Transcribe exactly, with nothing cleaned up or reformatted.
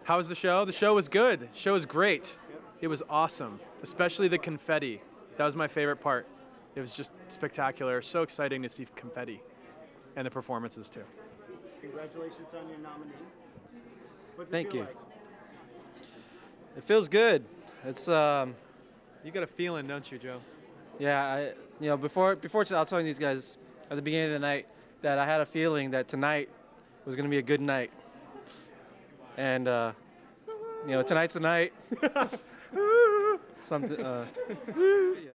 How was the show? The show was good. The show was great. It was awesome, especially the confetti. That was my favorite part. It was just spectacular. So exciting to see confetti and the performances too. Congratulations on your nominee. What's it Thank feel you. like? It feels good. It's um, You got a feeling, don't you, Joe? yeah. I you know before before I was telling these guys at the beginning of the night that I had a feeling that tonight was gonna be a good night, and uh, you know tonight's the night. Something. Uh,